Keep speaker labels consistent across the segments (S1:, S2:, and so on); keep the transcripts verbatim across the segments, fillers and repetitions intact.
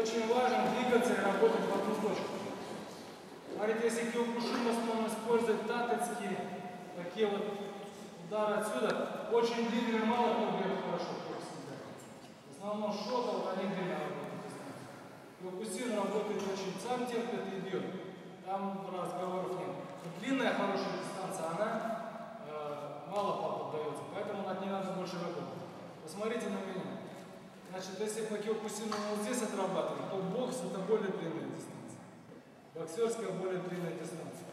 S1: очень важно двигаться и работать в одну точку. Смотрите, если Киокушин в основном использует татецкие, такие вот удары отсюда, очень длинные, мало кто бьет хорошо. В основном шота, вот они длинно работают. Киокушин работает очень, сам терпит и бьет. Там разговоров нет. Но длинная хорошая дистанция, она э, мало поддается, поэтому над ней надо больше работать. Посмотрите на меня. Значит, если по Киокушину вот здесь отрабатываем, то бокс это более длинная дистанция. Боксерская более длинная дистанция.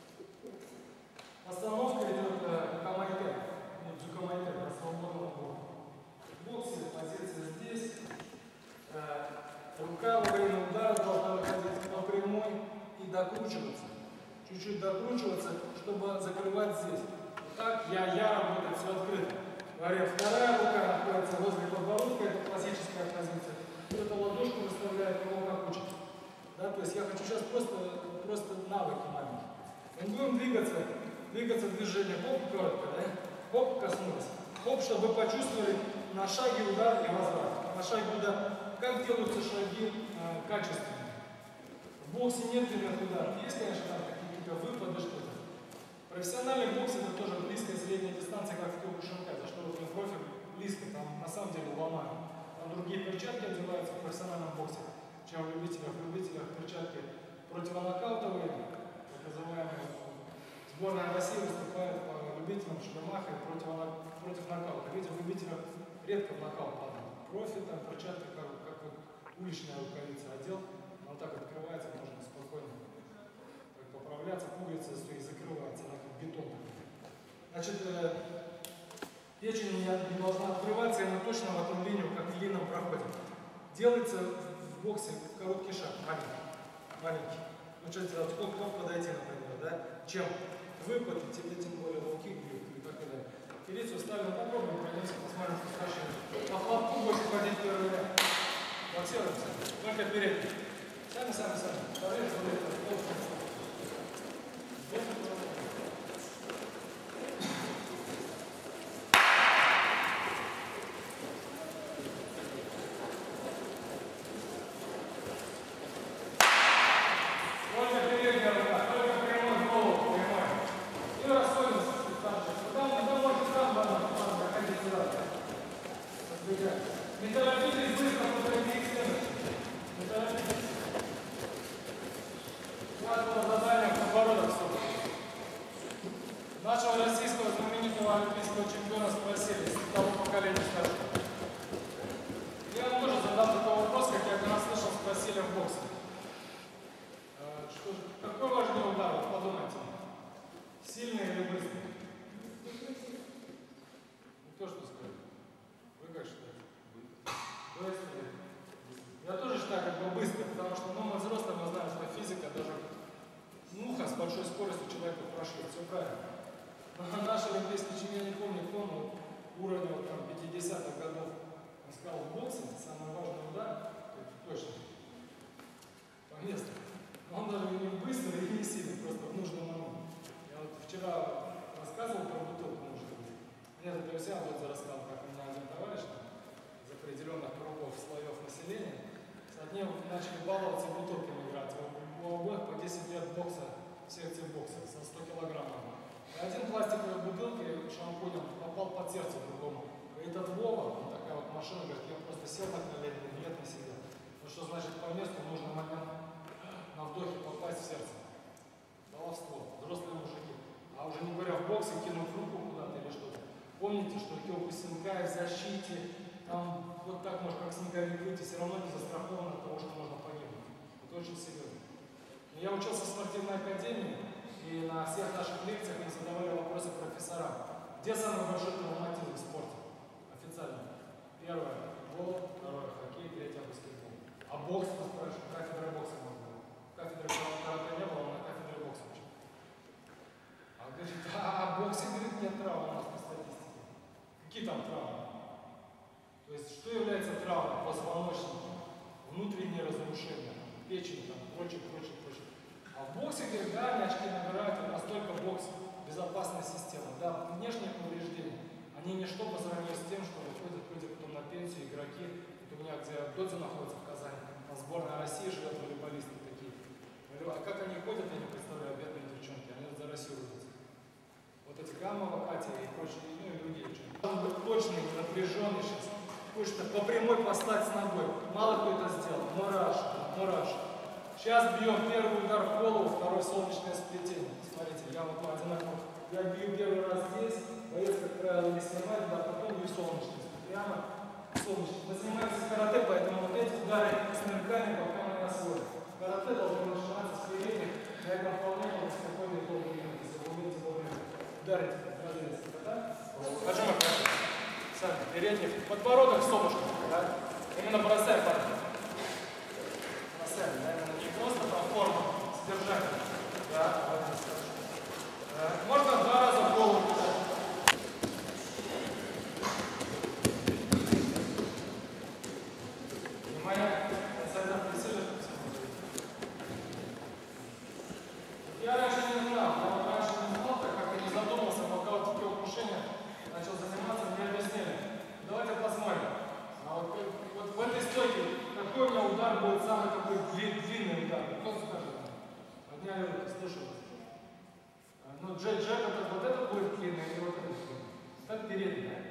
S1: Остановка идет э, камайте, ну, дзукамайте, на свободном боку. В боксе позиция здесь. Э, рука во время удара должна выходить по прямой и докручиваться. Чуть-чуть докручиваться, чтобы закрывать здесь. Так я-я работает все открыто. Говорят, вторая рука находится возле подбородка, это классическая позиция. Эта ладошку выставляет его как учит. Да, то есть я хочу сейчас просто, просто навыки маленькие. Мы будем двигаться, двигаться движение. Хоп, коротко, да? Хоп, коснулись. Хоп, чтобы вы почувствовали на шаге удар и возврат. На шаге удар. Как делаются шаги э, качественно? В боксе нет длинных ударов. Есть, конечно, там какие-то выпады, что-то. Профессиональный бокс это тоже близкая средняя дистанция, как в Киокушинкай, за что вот профи близко, там на самом деле ломают. Там другие перчатки одеваются в профессиональном боксе, чем в любителях. В любителях перчатки противонокаутовые, так называемые. Сборная России выступает по любителям шлемаха и против, против нокаута. Видите, в любителях редко в нокаут падает. Профи, там перчатки, как, как вот уличная рукавица одел, он так открывается, можно спокойно так поправляться, пуговица и закрывается. Бетон. Значит, э, печень не, не должна открываться, и она точно в одну линию, как в длинном проходе. Делается в боксе короткий шаг, маленький. маленький. Ну что делать, хоп-хоп подойти, например, да? Чем выпад, и тебе тем более лоу-кик бьют, и так далее. Пилицу ставим, попробуем, пройдемся, посмотрим, что страшно. По хлопку больше ходить первый ряд. Боксируемся, только передний. Сами, сами, сами. Смотрите, смотрите. Нашего российского знаменитого олимпийского чемпиона спросили, с того поколения старшего. Я вам тоже задам такой вопрос, как я когда слышал, спросили в боксе. Что, какой важный удар, вот подумайте. Сильный или быстрый? Ну то, что сказать. Вы как считаете? Быстрый. Я тоже считаю, как бы быстрый, потому что ну, мы взрослые, мы знаем, что физика даже муха с большой скоростью человека прошли. Все правильно. Но наш олимпийский чемпион, я не помню, кто, но уровня вот, там, пятидесятых годов, он сказал, в боксе самый важный удар, это точно, по месту. Но он даже не быстрый и не сильный, просто в нужном момент. Я вот вчера рассказывал про бутылку, может быть. Мне это друзья вот рассказал, как у меня один товарищ там, из определенных кругов слоев населения, с одним начали баловаться бутылками играть. У обоих по десять лет бокса, в секции бокса, со сто килограммов. Один пластиковой бутылки шампунем попал под сердце другому. Говорит, от Вова, вот такая вот машина, говорит, я просто сел на колени, нет, не сидел. Ну что значит по месту нужно момент на вдохе попасть в сердце. Баловство, взрослые мужики. А уже не говоря в боксе, кинув руку куда-то или что-то. Помните, что Киокушинкай в защите, там вот так может как снеговик выйти, все равно не застрахован от того, что можно погибнуть. Это очень серьезно. Я учился в спортивной академии. И на всех наших лекциях мы задавали вопросы профессорам. Где самый большой травматизм в спорте? Официально. Первое – футбол, второе – хоккей, третье – баскетбол. А бокс, мы спрашиваем, кафедра бокса можно. Кафедры карате не было, на кафедре бокса учил. А говорит, а в боксе, говорит, нет травм у нас по статистике. Какие там травмы? То есть, что является травмой? Позвоночник, внутренние разрушения, печень, там, прочее, прочее, прочее. А в боксе, говорит, да, они очки набирают, и настолько бокс безопасная система. Да, внешние повреждения, они ничто по сравнению с тем, что выходят люди потом на пенсию, игроки. Вот у меня, где Додзи находится в Казани, там сборная Кушать по прямой послать с ногой. Мало кто это сделал. Мураш, мураш. Сейчас бьем первый удар в голову, второй солнечное сплетение. Смотрите, я вот одинаково. Я бью первый раз здесь, боец, как правило, не снимает, да, потом бью солнечное. Прямо солнечное. Мы занимаемся карате, поэтому вот эти удары с нырками пока мы не освоим. Карате должно начинаться с передних. На этом вполне можно спокойно и долго ехать, если вы умеете вовремя ударить разрез. Поджимай правильно. Сами, передних. Подбородок с солнышком. Да? Именно бросай парень. Бросай, да? Именно не просто там форма содержания. Да, вот здесь хорошо. Да. Можно два раза в голову кидать. Внимание. Сойдем присыльно. Я раньше не знал, я раньше не знал, так как я не задумался, пока вот такие укушения начал заниматься, мне объяснили. Давайте посмотрим. А вот, вот в этой стойке какой у меня удар будет самый такой длинный удар? Кто скажет? Подняли руки, слушаю. Ну, джек, джек, это, вот это будет длинный, и вот это длинный. Так передний, да?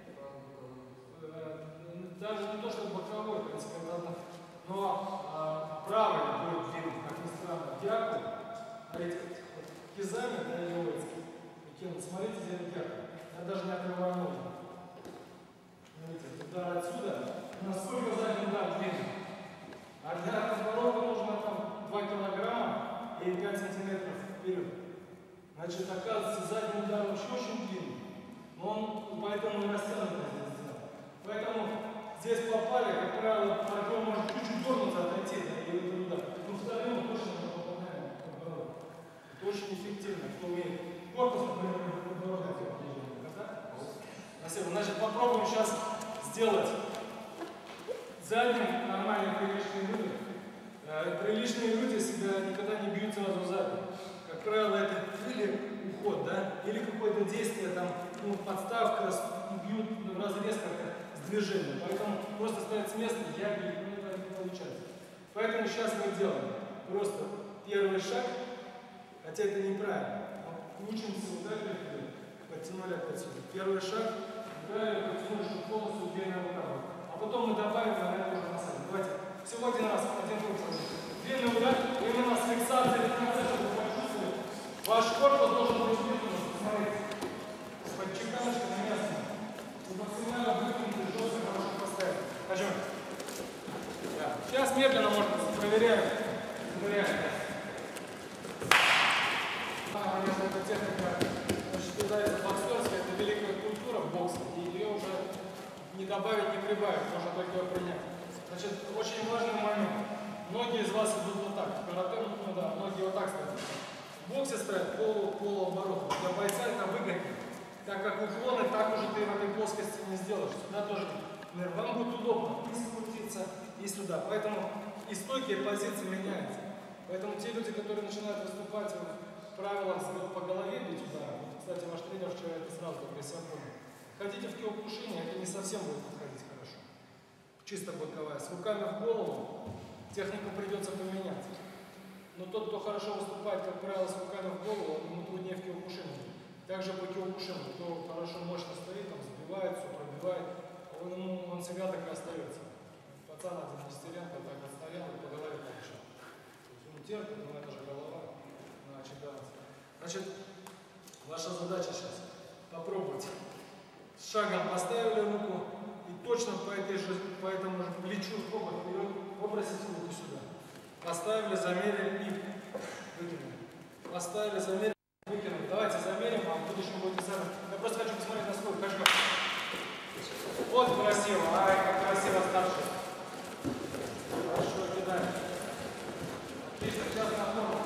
S1: Даже не то, что боковой, в принципе, это одно. Но а, правый будет длинный, как ни странно. Дьяку, а эти вот кизами, да, елойские, кинут. Смотрите, здесь дьяку. Я даже не открываю ноги. Смотрите, удар отсюда. Насколько задний удар длинный? А для подбородка нужно там два килограмма и пять сантиметров вперед. Значит, оказывается, задний удар вообще очень длинный. Но он поэтому и растянутый здесь сделал. Поэтому здесь попали, как правило, партнер может чуть-чуть дернуться, отойти, да, и это удар. Но вторым точно мы попадаем в подбородок. Это очень эффективно, кто умеет. Корпус, например, подбородок. Спасибо. Значит, попробуем сейчас сделать задним нормальные приличные люди. Приличные люди себя никогда не бьют сразу задним. Как правило, это или уход, да, или какое-то действие, там, ну, подставка, бьют в разрез как-то с движением. Поэтому просто стоять с места, я бью, ну, это не получается. Поэтому сейчас мы делаем просто первый шаг, хотя это неправильно. Учимся ударить, подтянули опять сюда. Первый шаг, ударили, подтянули, чтобы полностью длинная рука. А потом мы добавим, наверное, уже на самом. Давайте всего один раз, один круг. Длинный удар, именно с фиксацией в конце, чтобы вы почувствовали. Ваш корпус должен быть выпрямлен. Смотрите. С подчеканочкой на место. И максимально выпрямить, жестко, хорошо поставить. Пойдем. Да. Сейчас медленно можно проверяем. Проверяем. Конечно, эта техника считается боксерской, это великая культура в боксе, и ее уже не добавить, не прибавить, можно только ее принять. Значит, очень важный момент. Многие из вас идут вот так, в карате, ну да, многие вот так стоят. В боксе стоят полу, полуоборота. Для бойца это выгоднее, так как уклоны так уже ты в этой плоскости не сделаешь. Сюда тоже вам будет удобно и скрутиться, и сюда. Поэтому и стойки, и позиции меняются. Поэтому те люди, которые начинают выступать в правилах по голове бить удар, кстати, ваш тренер вчера это сразу для себя понял. Ходите в киокушине, это не совсем будет подходить хорошо. Чисто боковая. С руками в голову технику придется поменять. Но тот, кто хорошо выступает, как правило, с руками в голову, ему труднее в киокушине. Также по киокушину, кто хорошо мощно стоит, там сбивает, все пробивает, он, ему, он всегда так и остается. Пацан один Нестеренко так отстоял и по голове получил. Он терпит, но это же голова. Значит, да. Значит, ваша задача сейчас попробовать. С шагом поставили руку и точно по, этой же, по этому же плечу хобот вперед, выбросите руку сюда. Поставили, замерили и выкинули. Поставили, замерили, выкинули. Давайте замерим, а в будущем будет сами. Я просто хочу посмотреть на сколько. Кажется. Вот красиво. Ай, как красиво старший. Хорошо, кидаем. Отлично, сейчас на форму.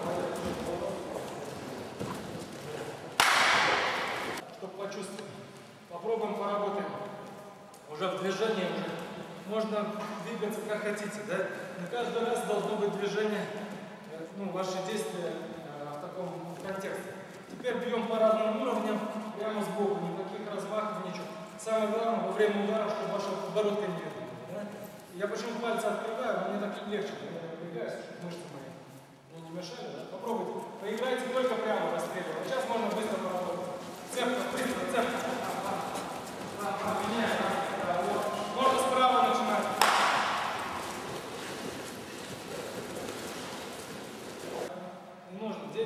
S1: Чтобы почувствовать. Попробуем, поработаем. Уже в движении уже. Можно двигаться как хотите, да? Но каждый раз должно быть движение, ну, ваши действия э, в таком контексте. Теперь бьем по разным уровням, прямо сбоку, никаких размахов, ничего. Самое главное, во время удара, чтобы ваша подбородка не видно. Да? Я почему пальцы открываю, мне так легче, когда я напрягаюсь, чтобы мышцы мои мне не мешали. Да? Попробуйте. Поиграйте только прямо расстреливать. Сейчас можно быстро поработать. Цепка, быстро, цепка. Меняем. Вот. Можно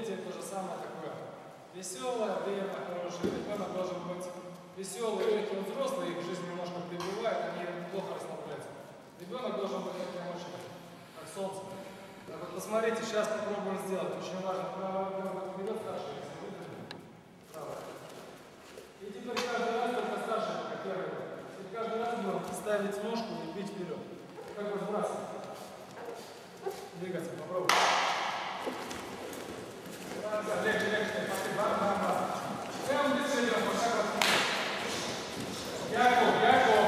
S1: дети то же самое такое. Веселое время, хорошее. Ребенок должен быть веселый, легкий. Вот взрослые, их жизнь немножко прибывает, они плохо расслабляются. Ребенок должен быть как эмоция, как солнце. Так вот, посмотрите, сейчас попробуем сделать. Очень важно. Правая нога вперед, старшая. Правая. И теперь каждый раз только старшая, как первый. И каждый раз будем ставить ножку и бить вперед. Как бы сбрасывать. Двигаться, попробуй. Легче, легче, пошли, бар, бар, бар. Прямо здесь идем, вот так вот. Яков, Яков.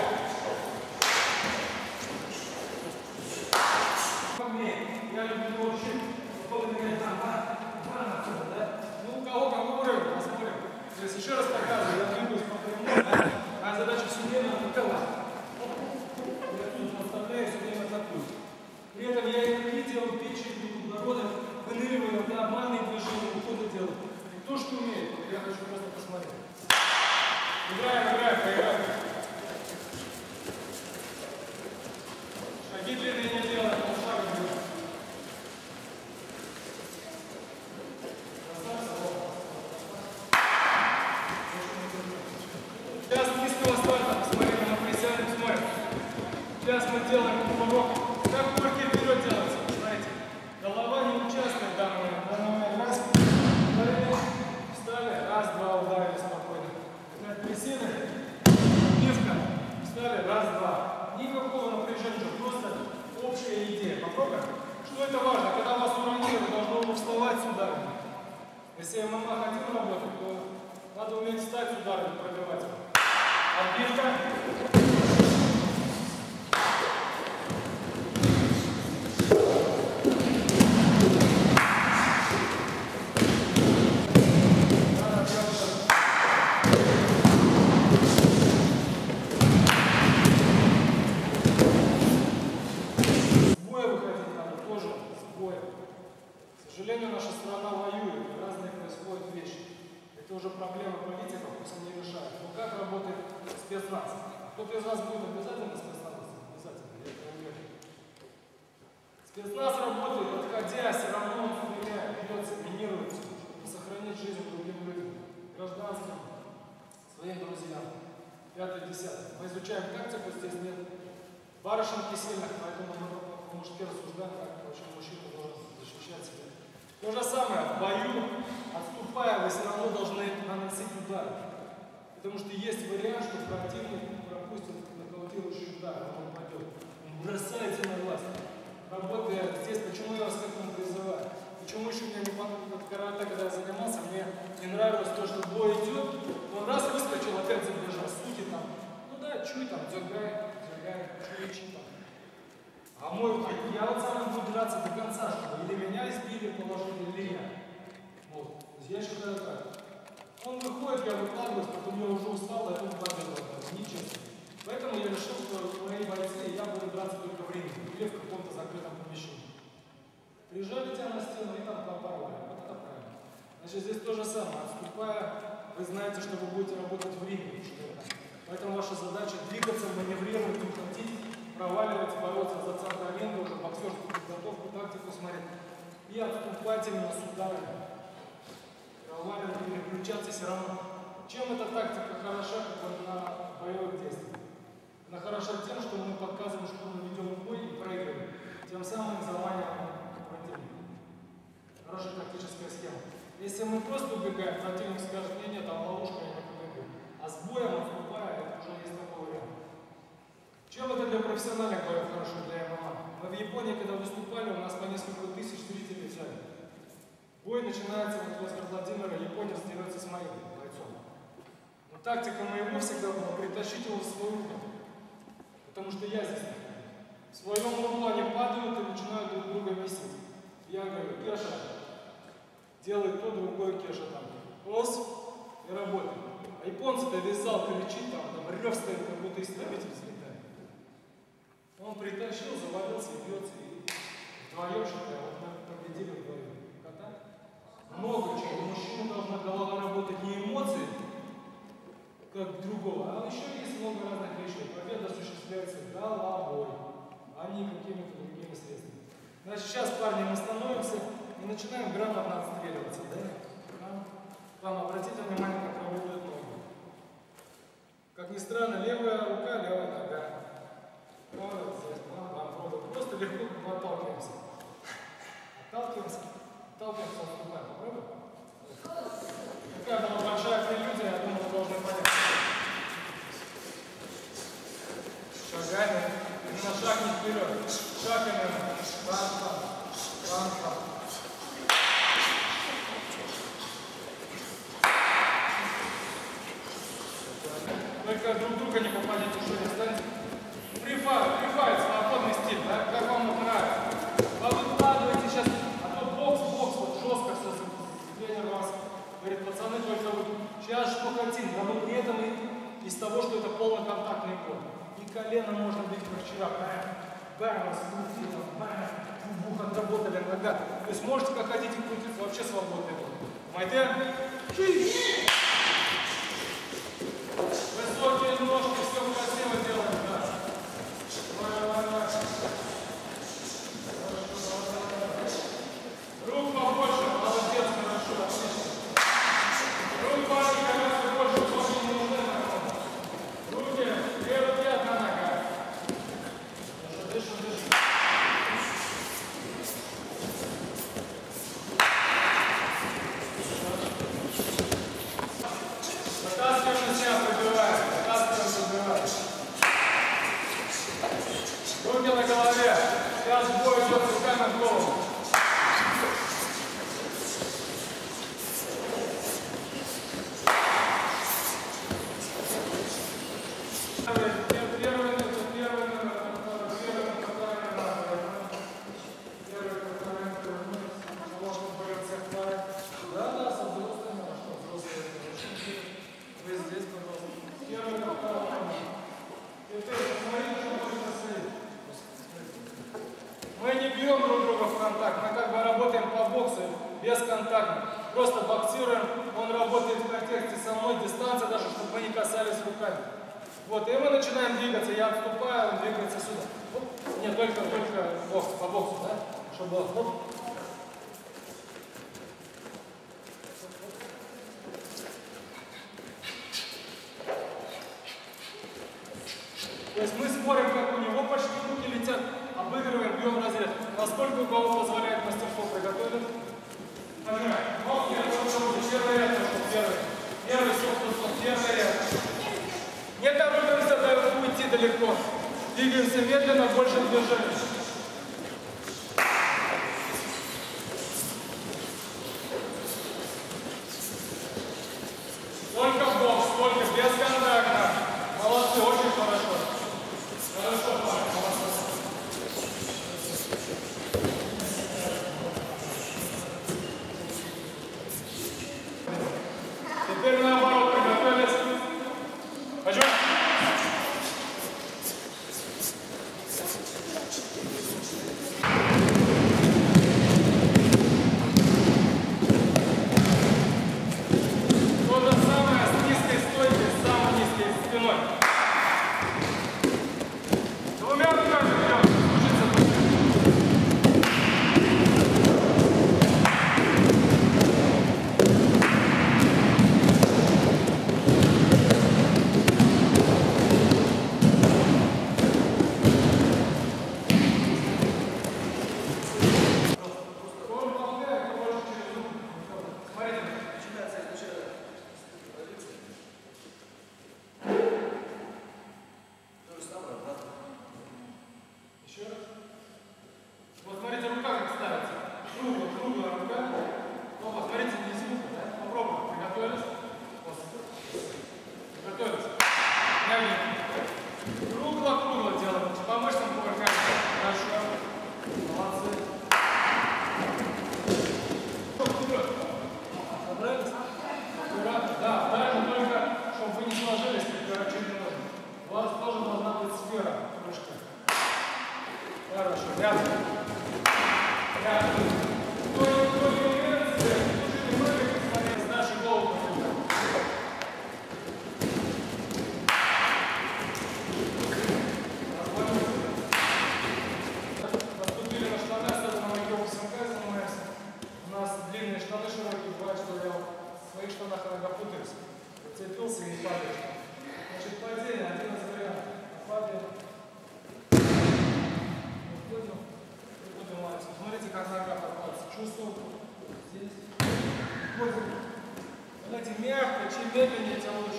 S1: Я люблю очень, сколько меня там, бар, отсюда, да? Ну, у кого какой уровень, посмотрим. То есть еще раз показываю, я двигаюсь по прямой, да? Моя задача все время атаковать. Я тут наставляю, все время атакую. При этом я и делаю печень, углеводы, выныриваю, да, обманные движения, уходы делаю. И кто что умеет, я хочу просто посмотреть. Играем, играем, поиграем. Шаги длинные не делаем, полшага делаем. Сейчас с низкого старта, посмотрите, мы присядем, смотрим. Сейчас мы делаем кувырок. Как кувырки вперед делаются, знаете. Голова не участвует в данном моменте. Раз, встали, раз, два, ударили спокойно. Опять присели, отбивка, встали, раз, два. Никакого напряжения, просто общая идея. Попробуем. Что это важно? Когда вас уронили, вы должны вставать с ударами. Если ММА хотим работать, то надо уметь встать с ударами, пробивать. Отбивка. К сожалению, наша страна воюет, разные происходят вещи. Это уже проблема политиков, пусть они решают. Но как работает спецназ? Кто-то из вас будет обязательно спецназом? Обязательно, я это уверен. Спецназ работает, отходя, все равно он стреляет, бьется, минируется, чтобы сохранить жизнь другим людям, гражданским, своим друзьям. Пятое, десятое. Мы изучаем тактику, здесь нет барышенки сильных, поэтому мы по-мужски рассуждаем, как вообще мужчина должен защищать себя. То же самое, в бою, отступая, вы все равно должны наносить удар. Потому что есть вариант, что противник пропустит нокаутирующий удар, он упадет. Он бросается на вас. Работая здесь, почему я вас к этому призываю? Почему еще мне не понравилось карате, когда я занимался, мне не нравилось то, что бой идет, он раз выскочил, опять забежал, суки там. Ну да, чуй там, дзюгай, дзюгай, чуй, чуй там. А мой, я вот сам буду драться до конца, чтобы или меня избили, положили, или я. Вот. Я считаю так. Он выходит, я выкладываюсь, потом я уже устал, а он победил. Нечестно. Поэтому я решил, что мои бойцы, я буду драться только в ринге или в каком-то закрытом помещении. Прижали тебя на стену и там попорвали. Вот это правильно. Значит, здесь то же самое. Отступая, вы знаете, что вы будете работать в ринге. Поэтому ваша задача двигаться, маневрировать, уходить, проваливать, бороться за центр ринга, уже боксерскую подготовку, тактику смотреть. И отступать именно с ударами. Проваливать, переключаться все равно. Чем эта тактика хороша, как на боевых действиях? Она хороша тем, что мы показываем, что мы ведем бой и проигрываем. Тем самым заманиваем противника. Хорошая тактическая схема. Если мы просто убегаем, противник скажет, нет, нет, там ловушка, я не побегу. А с боем отступая, это уже есть такой вариант. Чем это для профессиональных боев хорошо, для ММА? Мы в Японии, когда выступали, у нас по несколько тысяч зрителей в зале. Бой начинается вот возле Владимира, японец дерется с моим бойцом. Но тактика моего всегда была притащить его в свой угол. Потому что я здесь в своем углу они падают и начинают друг друга месить. Я говорю, Кеша, делай то, другой Кеша там. Ос и работай. А японцы-то весь зал кричит, там, там рев стоит, как будто истребитель взлетает. Он притащил, завалился и бьется. И вдвоем, считаю, вот мы победили вдвоем. Много чего. У мужчины должна голова работать не эмоции, как другого, а еще есть много разных вещей. Победа осуществляется головой, а не какими-то другими средствами. Значит, сейчас, парни, мы становимся, и начинаем грамотно отстреливаться. Да? Вам обратите внимание, как работают ноги. Как ни странно, левая рука, левая нога. Правая здесь, вам, вам пробуем. Просто легко отталкиваемся. Отталкиваемся, отталкиваемся, отступаем. Попробуем? Какая была большая прелюдия, я думаю, вы должны понять. Шагами, именно шаг не вперед. Шаг именно. Ран-пан, ран-пан. Только друг друга не попадите, что не станете. Фрифайт, фрифайт, свободный стиль, да? Как вам нравится? Вы выкладываете сейчас, а то бокс, бокс, вот жестко все, тренер вас говорит, пацаны, только вот сейчас что хотим, но мы при этом и из того, что это полноконтактный бой. И колено можно бить, как вчера, бэм, бэм, раскрутили, бэм, бух, отработали нога. То есть можете, как хотите, крутиться, вообще свободный бой. Майте. Высокие ножки, все красиво делаем, да. Рук побольше, молодец, хорошо, отлично. Рук маленько, раз больше, больше не нужны на ком. Руки, две руки, одна нога. Дышим, дышим. Затаскиваем на себя, пробиваем. Затаскиваем, пробиваем. Руки на голове. Сейчас бой идет руками в голову. Мы не бьем друг друга в контакт, мы как бы работаем по боксу бесконтактно. Просто боксируем, он работает в контексте со мной, дистанция даже, чтобы мы не касались руками. Вот, и мы начинаем двигаться, я отступаю, он двигается сюда. Оп. Нет, только, только бокс, по боксу, да? Чтобы было. Оп. То есть мы спорим, как у него почти руки летят, обыгрываем, бьем разрез. Насколько у кого позволяет мастерство приготовить? Нажимаем. Вот, я руки, первый ряд пошел, первый. Первый, стоп, стоп, стоп, первый ряд. Не торопимся, дают уйти далеко. Двигаемся медленно, больше движения. Только бокс, только бесконтактно. Молодцы, очень хорошо. Хорошо, молодцы. Теперь наоборот, приготовились. Пойдем. чувствую здесь. Давайте мягко, чем медленнее, тем лучше.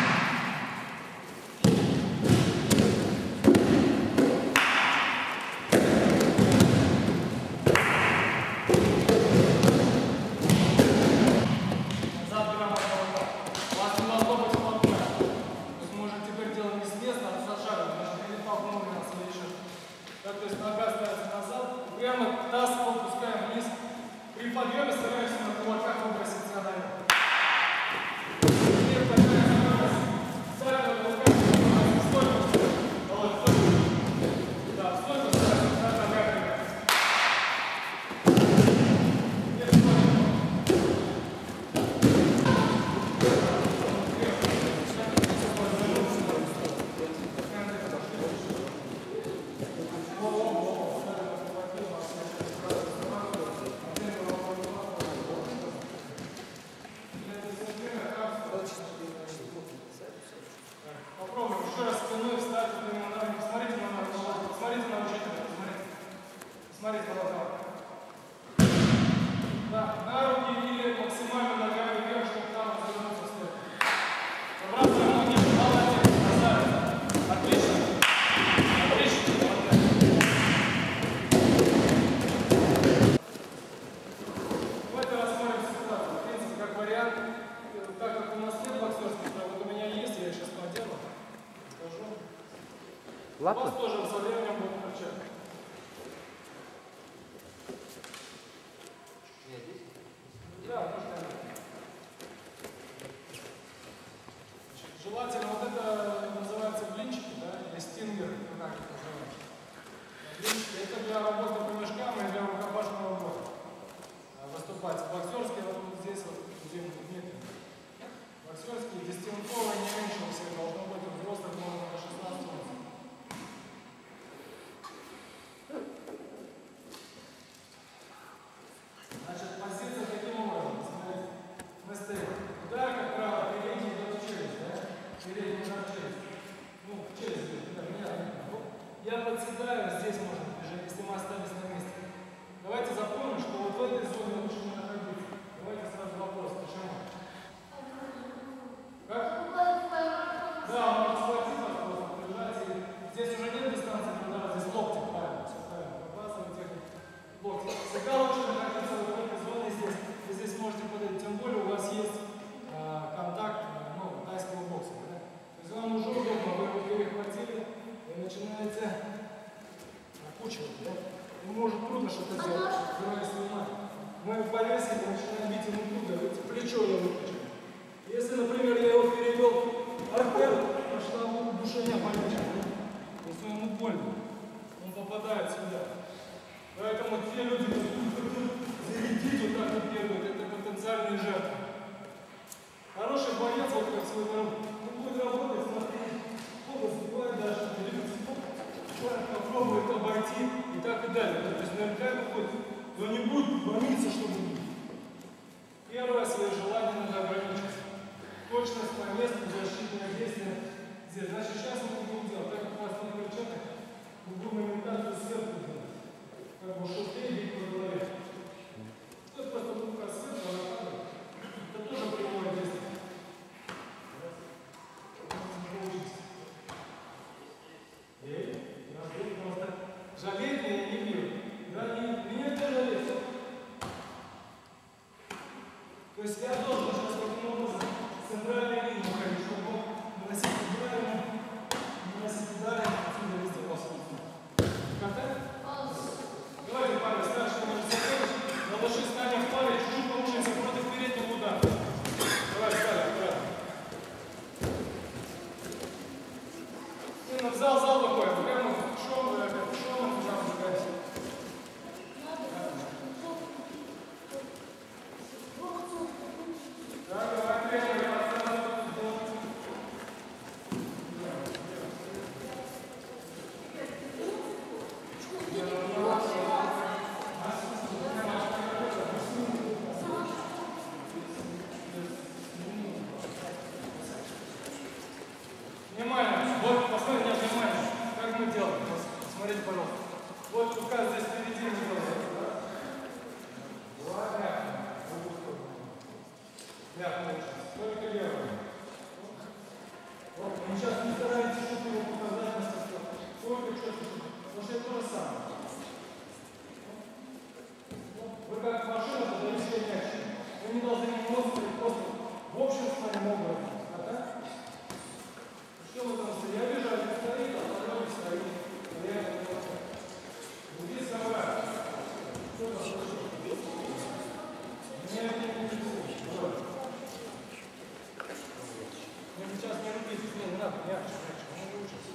S2: Ладно?
S1: У вас тоже со временем будет торчать. Да, можно. Желательно, вот это называется блинчики, да, или стингер, как это называется. Блинчики, это для работы по мешкам и для рукопашного боя. Выступать боксерские, вот здесь вот, где нет. Боксерские, дистанционные не меньше у всех должно быть, у взрослых можно на шестнадцать лет. Значит, позиция таким образом, смотрите, мы стоим. Удар, как правило, передний идет в челюсть, да? Передний удар в челюсть. Ну, в челюсть идет, да, меня, ну, я подседаю, здесь можно движение, если мы остались на месте. Давайте запомним, что вот в этой зоне лучше не находиться. Давайте сразу вопрос, почему? Как? Да, он может схватить вас просто, прижать, и здесь уже нет дистанции удара, здесь локти, правильно, все правильно, выбрасывать технику. Локти. Всегда лучше находиться в этой зоне здесь, вы здесь можете подойти, тем более у вас есть э, контакт, э, ну, тайского бокса, да? То есть вам уже удобно, вы его перехватили и начинаете окучивать, да? Ему уже трудно что-то сделать, стараясь снимать. Мы повесили, начинаем бить ему трудно, плечо я выключил. Если, например, я его перевел арпер, пошла удушение болячка, то есть ему больно, он попадает сюда. Поэтому те люди, которые зарядить вот так вот бегают, это потенциальные жертвы. Хороший боец, вот как свой народ, он будет работать, смотреть, оба забивает дальше, двигаться, попробует обойти и так и далее. То есть наверняка выходит, но не будет бомбиться, чтобы... Первое свое желание надо ограничить. Точность по месту, защитное действие здесь. Значит, сейчас мы будем делать, так как у вас нет перчаток, мы будем имитацию сверху делать. Как бы шутей бить по голове. Тут просто рука сверху, она падает. Это тоже прямое действие. Эй, разбей просто. Жалеть меня не бью. Да, не, меня тоже жалеть. То есть я должен сейчас таким образом центральной линии уходить, чтобы он наносить удары, наносить удары, отсюда везде посмотрим. Контакт? Давайте пару старше можем сотрудничать. Наложи стань в паре, чуть-чуть получится против переднего удара. Давай, стали, аккуратно. Именно в зал, зал такой, прямо в шоу, в шоу, в зал загадать. В общем, с вами могут. А так? Что вы там стоите? Я вижу, один стоит, а второй не стоит. Реально просто. Где собрать? Что там слышно? Мне это не интересует. Мне сейчас не рубить, не, не надо, мягче, мягче. Он не учится.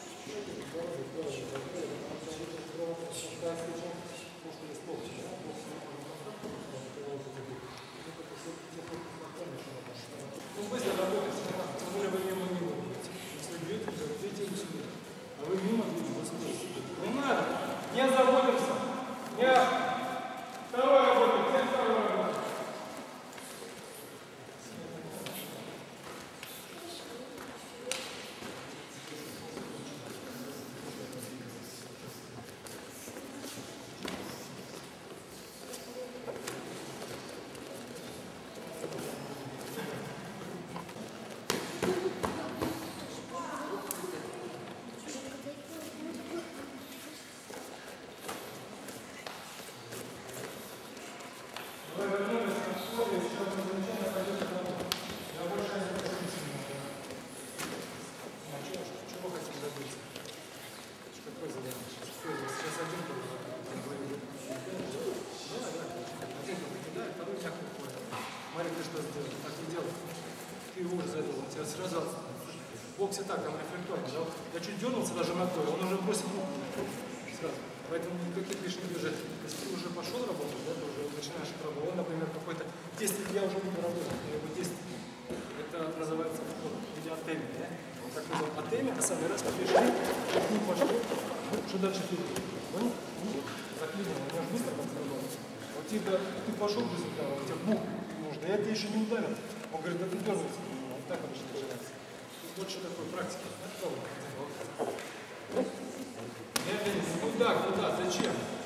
S1: Ну, быстро работайте, не надо. Тем более вы мимо не будете. Если бьете, то бьете не сюда. А вы мимо двигаетесь. Не надо. Не заботимся. Не. Второй работает. Где второй работает? Смотри, ты что сделал? Так не делай. Ты его из этого, тебя сразу в боксе так, там рефлекторно. Да? Я чуть дернулся даже ногой, он уже бросил руку сразу. Поэтому никаких лишних движений. Если ты уже пошел работать, да, ты уже начинаешь работать. Он, например, какой-то десять, я уже буду работать, я его десять. Это называется в виде атеми, да? Он так называется. Атеми, это самый раз побежали, не пошел. Что дальше ты? Понял? Заклинил, у меня же быстро как работает. Вот тебе, ты пошел без удара, у тебя бух. Да я тебя еще не ударил. Он говорит, да ты дернулся. Вот так обычно начинается. Вот что такое практика. Нет, куда, куда, зачем?